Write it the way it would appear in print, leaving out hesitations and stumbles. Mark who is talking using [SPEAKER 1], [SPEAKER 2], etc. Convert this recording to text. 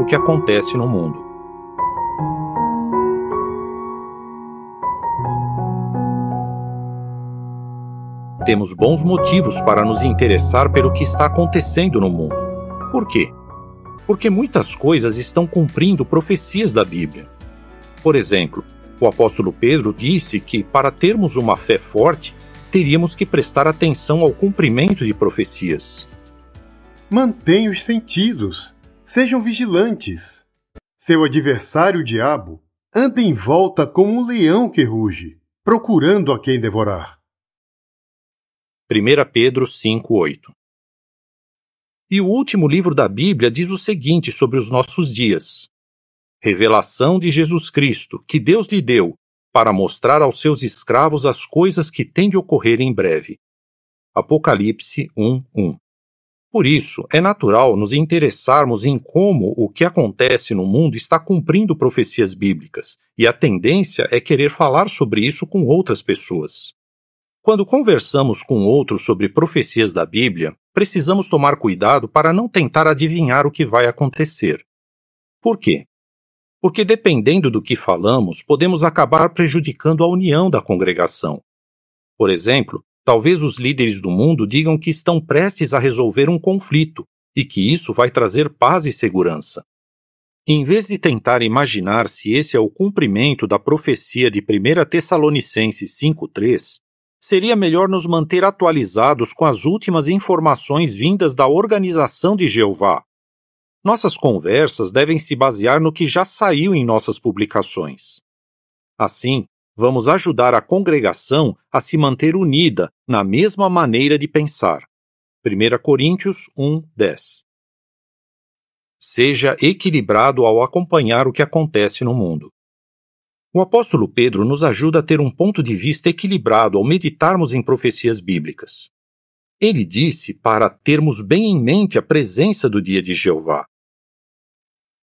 [SPEAKER 1] que acontece no mundo. Temos bons motivos para nos interessar pelo que está acontecendo no mundo. Por quê? Porque muitas coisas estão cumprindo profecias da Bíblia. Por exemplo, o apóstolo Pedro disse que, para termos uma fé forte, teríamos que prestar atenção ao cumprimento de profecias.
[SPEAKER 2] Mantenha os sentidos. Sejam vigilantes. Seu adversário, o diabo, anda em volta como um leão que ruge, procurando a quem devorar.
[SPEAKER 1] 1 Pedro 5:8. E o último livro da Bíblia diz o seguinte sobre os nossos dias: revelação de Jesus Cristo, que Deus lhe deu, para mostrar aos seus escravos as coisas que têm de ocorrer em breve. Apocalipse 1:1. Por isso, é natural nos interessarmos em como o que acontece no mundo está cumprindo profecias bíblicas, e a tendência é querer falar sobre isso com outras pessoas. Quando conversamos com outros sobre profecias da Bíblia, precisamos tomar cuidado para não tentar adivinhar o que vai acontecer. Por quê? Porque dependendo do que falamos, podemos acabar prejudicando a união da congregação. Por exemplo, talvez os líderes do mundo digam que estão prestes a resolver um conflito e que isso vai trazer paz e segurança. Em vez de tentar imaginar se esse é o cumprimento da profecia de 1 Tessalonicenses 5:3, seria melhor nos manter atualizados com as últimas informações vindas da Organização de Jeová. Nossas conversas devem se basear no que já saiu em nossas publicações. Assim, vamos ajudar a congregação a se manter unida na mesma maneira de pensar. 1 Coríntios 1:10. Seja equilibrado ao acompanhar o que acontece no mundo. O apóstolo Pedro nos ajuda a ter um ponto de vista equilibrado ao meditarmos em profecias bíblicas. Ele disse para termos bem em mente a presença do dia de Jeová.